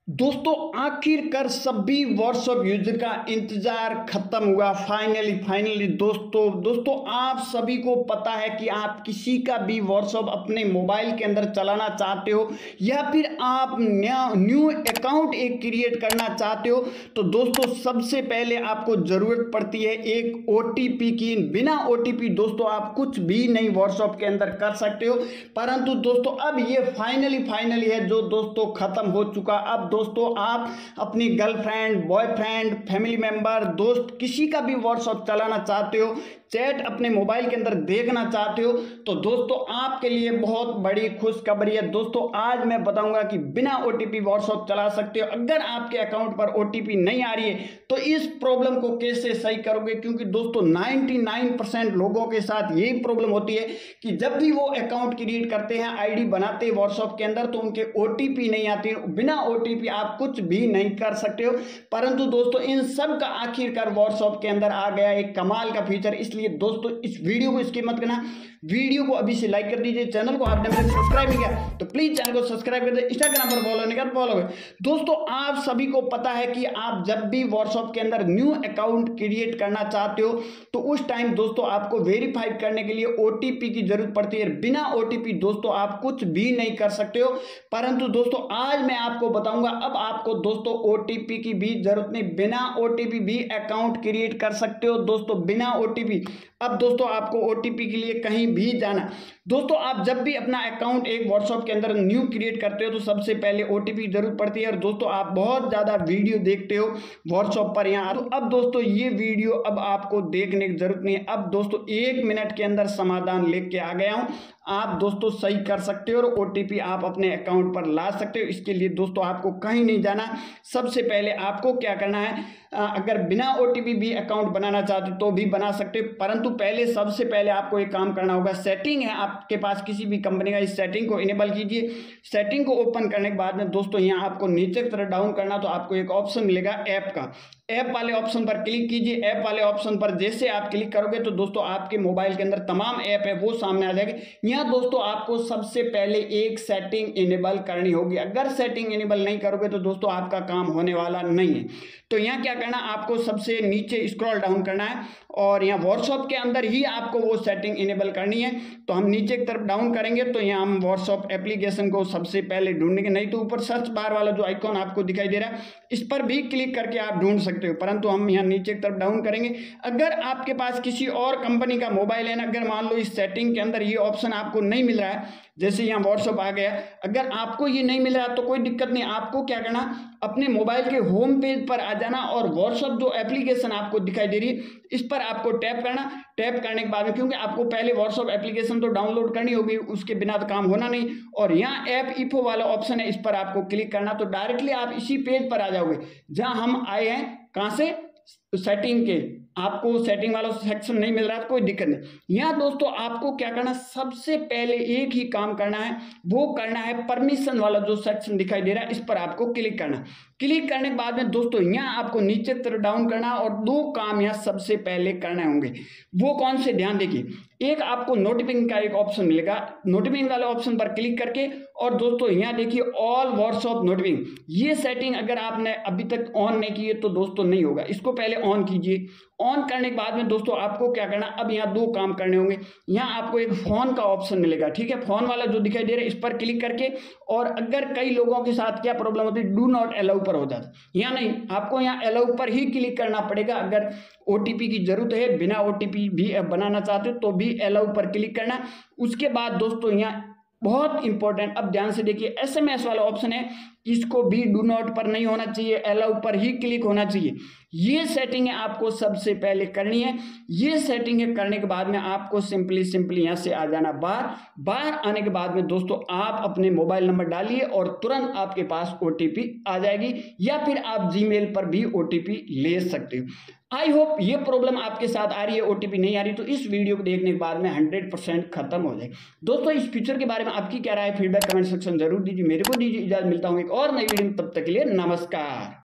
दोस्तों आखिरकार सभी व्हाट्सएप यूजर का इंतजार खत्म हुआ। फाइनली दोस्तों आप सभी को पता है कि आप किसी का भी व्हाट्सएप अपने मोबाइल के अंदर चलाना चाहते हो या फिर आप न्यू अकाउंट एक क्रिएट करना चाहते हो तो दोस्तों सबसे पहले आपको जरूरत पड़ती है एक ओटीपी की। बिना ओटीपी दोस्तों आप कुछ भी नहीं व्हाट्सएप के अंदर कर सकते हो। परंतु दोस्तों अब ये फाइनली है जो दोस्तों खत्म हो चुका। अब दोस्तों आप अपनी गर्लफ्रेंड, बॉयफ्रेंड, फैमिली मेंबर, दोस्त किसी का भी व्हाट्सएप चलाना चाहते हो, चैट अपने मोबाइल के अंदर देखना चाहते हो तो दोस्तों आपके लिए बहुत बड़ी खुशखबरी है। दोस्तों आज मैं बताऊंगा कि बिना ओटीपी व्हाट्सएप चला सकते हो। अगर आपके अकाउंट पर ओटीपी नहीं आ रही है तो इस प्रॉब्लम को कैसे सही करोगे, क्योंकि दोस्तों 99% लोगों के साथ यही प्रॉब्लम होती है कि जब भी वो अकाउंट क्रिएट करते हैं, आईडी बनाते हैं व्हाट्सएप के अंदर तो उनके ओटीपी नहीं आती। बिना ओटीपी आप कुछ भी नहीं कर सकते हो। परंतु दोस्तों इन सब का आखिरकार व्हाट्सएप के अंदर आ गया एक कमाल का फीचर। इसलिए दोस्तों इस वीडियो को स्किप मत करना, वीडियो को अभी से लाइक कर दीजिए। चैनल को आपने मेरे सब्सक्राइब नहीं किया तो प्लीज चैनल को सब्सक्राइब कर दे। इंस्टाग्राम पर फॉलो नहीं कर फॉलो कर। दोस्तों आप सभी को पता है कि आप जब भी व्हाट्सएप के अंदर न्यू अकाउंट क्रिएट करना चाहते हो तो उस टाइम दोस्तों आपको वेरीफाई करने के लिए ओटीपी की जरूरत पड़ती है। बिना ओटीपी दोस्तों आप कुछ भी नहीं कर सकते हो। परंतु दोस्तों आज मैं आपको बताऊंगा अब आपको दोस्तों ओटीपी की भी जरूरत नहीं, बिना ओटीपी भी अकाउंट क्रिएट कर सकते हो। दोस्तों बिना ओटीपी अब दोस्तों आपको ओटीपी के लिए कहीं भी जाना। दोस्तों आप जब भी अपना अकाउंट एक व्हाट्सएप के अंदर न्यू क्रिएट करते हो तो सबसे पहले ओटीपी की जरूरत पड़ती है। और दोस्तों आप बहुत ज़्यादा वीडियो देखते हो व्हाट्सएप पर यहाँ, तो अब दोस्तों ये वीडियो अब आपको देखने की जरूरत नहीं है। अब दोस्तों 1 मिनट के अंदर समाधान लेके आ गया हूँ, आप दोस्तों सही कर सकते हो और ओटीपी आप अपने अकाउंट पर ला सकते हो। इसके लिए दोस्तों आपको कहीं नहीं जाना। सबसे पहले आपको क्या करना है, अगर बिना ओटीपी भी अकाउंट बनाना चाहते तो भी बना सकते हो, परंतु पहले सबसे पहले आपको एक काम करना होगा। सेटिंग है आपके पास किसी भी कंपनी का, इस सेटिंग को इनेबल कीजिए। सेटिंग को ओपन करने के बाद में दोस्तों यहाँ आपको नीचे की तरफ डाउन करना तो आपको एक ऑप्शन मिलेगा ऐप का। ऐप वाले ऑप्शन पर क्लिक कीजिए। ऐप वाले ऑप्शन पर जैसे आप क्लिक करोगे तो दोस्तों आपके मोबाइल के अंदर तमाम ऐप है वो सामने आ जाएगी। यहाँ दोस्तों आपको सबसे पहले एक सेटिंग इनेबल करनी होगी। अगर सेटिंग इनेबल नहीं करोगे तो दोस्तों आपका काम होने वाला नहीं है। तो यहाँ क्या करना, आपको सबसे नीचे स्क्रॉल डाउन करना है और यहाँ व्हाट्सएप के अंदर ही आपको वो सेटिंग इनेबल करनी है। तो हम नीचे की तरफ डाउन करेंगे तो यहाँ हम व्हाट्सएप एप्लीकेशन को सबसे पहले ढूंढेंगे, नहीं तो ऊपर सर्च बार वाला जो आइकॉन आपको दिखाई दे रहा है इस पर भी क्लिक करके आप ढूंढ सकते हो। परंतु हम यहाँ नीचे की तरफ डाउन करेंगे। अगर आपके पास किसी और कंपनी का मोबाइल है ना, अगर मान लो इस सेटिंग के अंदर ये ऑप्शन आपको नहीं मिल रहा है, जैसे यहाँ व्हाट्सएप आ गया, अगर आपको ये नहीं मिल रहा तो कोई दिक्कत नहीं। आपको क्या करना, अपने मोबाइल के होम पेज पर आ जाना और व्हाट्सएप जो एप्लीकेशन आपको दिखाई दे रही है इस पर आपको टैप करना। टैप करने के बाद में, क्योंकि आपको पहले व्हाट्सएप एप्लीकेशन तो डाउनलोड करनी होगी, उसके बिना तो काम होना नहीं। और यहाँ ऐप इन्फो वाला ऑप्शन है, इस पर आपको क्लिक करना तो डायरेक्टली आप इसी पेज पर आ जाओगे जहां हम आए हैं। कहां से? सेटिंग के। आपको सेटिंग वाला सेक्शन नहीं मिल रहा तो कोई दिक्कत नहीं। यहाँ दोस्तों आपको क्या करना, सबसे पहले एक ही काम करना है, वो करना है परमिशन वाला जो सेक्शन दिखाई दे रहा है इस पर आपको क्लिक करना। क्लिक करने के बाद में दोस्तों यहाँ आपको नीचे तरफ डाउन करना और 2 काम यहाँ सबसे पहले करने होंगे। वो कौन से, ध्यान देखिए। एक आपको नोटिफिकेशन का एक ऑप्शन मिलेगा, नोटिफिकेशन वाले ऑप्शन पर क्लिक करके और दोस्तों यहाँ देखिए ऑल व्हाट्सएप नोटिफिकेशन, ये सेटिंग अगर आपने अभी तक ऑन नहीं की है तो दोस्तों नहीं होगा, इसको पहले ऑन कीजिए। ऑन करने के बाद में दोस्तों आपको क्या करना, अब यहाँ 2 काम करने होंगे। यहाँ आपको एक फोन का ऑप्शन मिलेगा, ठीक है, फोन वाला जो दिखाई दे रहा है इस पर क्लिक करके। और अगर कई लोगों के साथ क्या प्रॉब्लम होती है, डू नॉट अलाउ पर हो जाता, यहाँ नहीं, आपको यहाँ अलाउ पर ही क्लिक करना पड़ेगा। अगर ओटीपी की जरूरत है, बिना ओटीपी भी बनाना चाहते हो तो भी अलाउ पर क्लिक करना। उसके बाद दोस्तों यहाँ बहुत इंपॉर्टेंट, अब ध्यान से देखिए, एसएमएस वाला ऑप्शन है, इसको भी डू नॉट पर नहीं होना चाहिए, अलाउ पर ही क्लिक होना चाहिए। ये सेटिंग है आपको सबसे पहले करनी है। ये सेटिंग है करने के बाद में आपको सिंपली यहाँ से आ जाना बाहर आने के बाद में दोस्तों आप अपने मोबाइल नंबर डालिए और तुरंत आपके पास ओटीपी आ जाएगी, या फिर आप जीमेल पर भी ओटीपी ले सकते हो। आई होप ये प्रॉब्लम आपके साथ आ रही है, ओटीपी नहीं आ रही, तो इस वीडियो को देखने के बाद में 100% खत्म हो जाएगी। दोस्तों इस फीचर के बारे में आपकी क्या राय है, फीडबैक कमेंट सेक्शन जरूर दीजिए। मेरे को दीजिए इजाजत, मिलता हूँ एक और नई वीडियो में, तब तक के लिए नमस्कार।